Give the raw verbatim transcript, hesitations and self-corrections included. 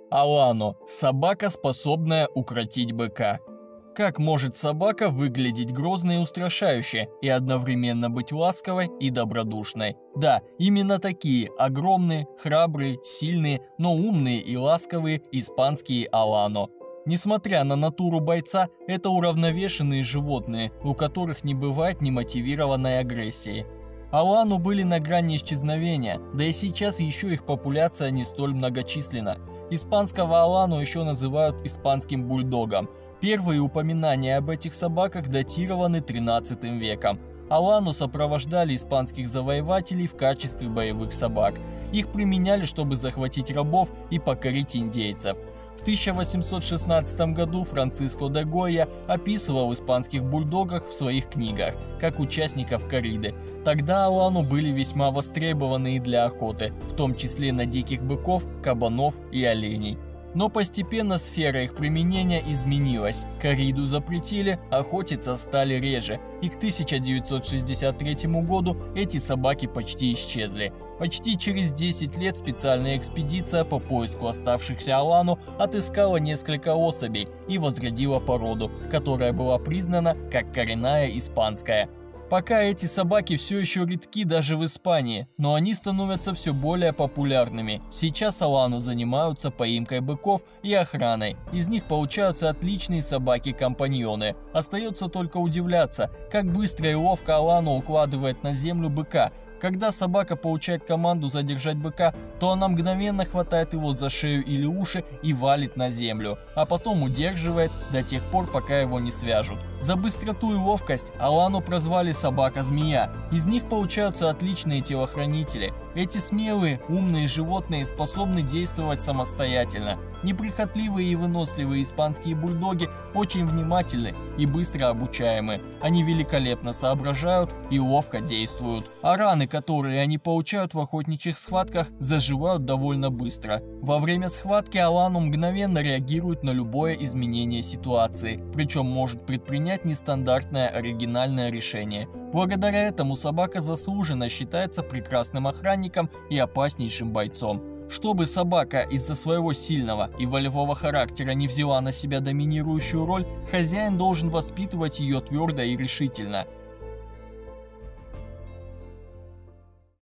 Алано – собака, способная укротить быка. Как может собака выглядеть грозно и устрашающе, и одновременно быть ласковой и добродушной? Да, именно такие огромные, храбрые, сильные, но умные и ласковые испанские алано. Несмотря на натуру бойца, это уравновешенные животные, у которых не бывает немотивированной агрессии. Алано были на грани исчезновения, да и сейчас еще их популяция не столь многочисленна. Испанского алано еще называют испанским бульдогом. Первые упоминания об этих собаках датированы тринадцатым веком. Алано сопровождали испанских завоевателей в качестве боевых собак. Их применяли, чтобы захватить рабов и покорить индейцев. В тысяча восемьсот шестнадцатом году Франциско де Гойя описывал испанских бульдогов в своих книгах, как участников корриды. Тогда алано были весьма востребованы для охоты, в том числе на диких быков, кабанов и оленей. Но постепенно сфера их применения изменилась. Корриду запретили, охотиться стали реже, и к тысяча девятьсот шестьдесят третьему году эти собаки почти исчезли. Почти через десять лет специальная экспедиция по поиску оставшихся алано отыскала несколько особей и возродила породу, которая была признана как коренная испанская. Пока эти собаки все еще редки даже в Испании, но они становятся все более популярными. Сейчас алано занимаются поимкой быков и охраной. Из них получаются отличные собаки-компаньоны. Остается только удивляться, как быстро и ловко алано укладывает на землю быка. Когда собака получает команду задержать быка, то она мгновенно хватает его за шею или уши и валит на землю, а потом удерживает до тех пор, пока его не свяжут. За быстроту и ловкость алано прозвали собака-змея. Из них получаются отличные телохранители. Эти смелые, умные животные способны действовать самостоятельно. Неприхотливые и выносливые испанские бульдоги очень внимательны и быстро обучаемы. Они великолепно соображают и ловко действуют. А раны, которые они получают в охотничьих схватках, заживают довольно быстро. Во время схватки алано мгновенно реагирует на любое изменение ситуации, причем может предпринять нестандартное оригинальное решение. Благодаря этому собака заслуженно считается прекрасным охранником и опаснейшим бойцом. Чтобы собака из-за своего сильного и волевого характера не взяла на себя доминирующую роль, хозяин должен воспитывать ее твердо и решительно.